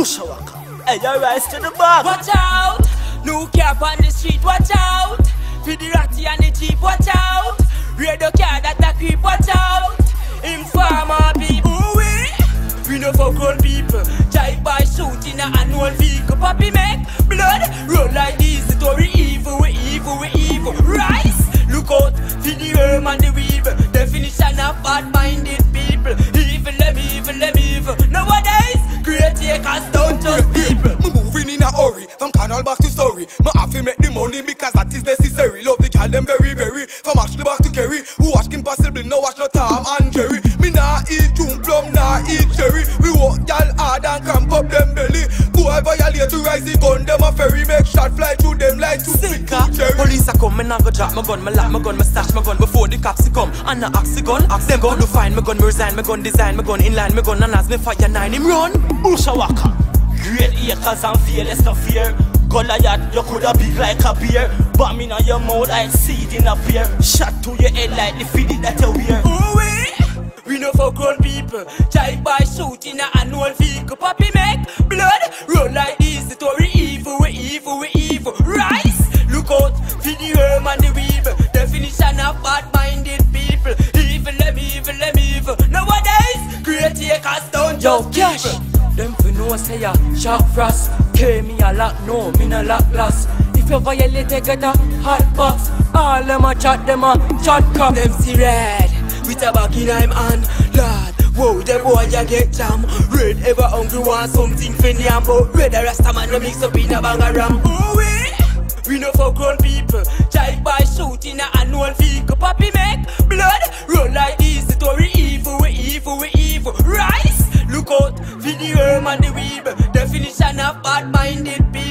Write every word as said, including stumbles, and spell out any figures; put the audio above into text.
Bushawaka. Hey, you rise to the bar. Watch out! No cap on the street, watch out! For the ratty and the jeep, watch out! Radio car that a creep, watch out! Informer people, we We no fuck old people. Drive by shooting a annual vehicle. Papi make blood roll like this. The story evil, we evil, we evil. Rise! Look out for the worm and the weevil. Definition of bad-minded people. Evil, them evil, them evil. Nowadays, great takers don't trust people. Me moving in a hurry, from canal back to story. Me have to make the money because that is necessary. Love the girl them very very. From Ashley back to Kerry, who watch Kim Possible, no watch no Tom and Jerry. Me nah eat June plum, nah eat cherry. We walk y'all hard and cramp up them belly. Go over violate to rise the gun, them a ferry. Make shot fly through them like two big cherry. Police a come, me nah go drop my gun, me lock my gun, me stash my gun before the cops come. And a axe gun, axe them gun to find my gun, me resign my gun, design my gun, inline my gun, and as me fire nine him run. Bushawaka. Great acres and fearless no fear. Goliath, you coulda big like a bear. Bomb in on your mouth like seed in a pear. Shot to your head like the feeling that you wear. Ooh we, we no fuck old people. Drive by shooting a annual vehicle. Papi make blood roll like this. The story evil, we evil, we evil. Rise, look out for the worm and the weevil. Definition of bad-minded people. Evil, them evil, them evil. Nowadays, great takers don't just people. Them fi know say ya sharp frost. K me a lock, no, me no lock loss. If you violate, they get a hot box. All them a chat, them a chat crap. Them see red, with a bag in him hand. Lord, whoa, the boy ya get jam. Red ever hungry want something for them. But red the rest of man no mix up in a bag of ram. Ooh we, we no fuck old people. Drive by shooting a annual vehicle. Papi make blood roll like this. The story evil, we evil, we evil. Rise, look out for the worm and the weevil. Definition of bad-minded people.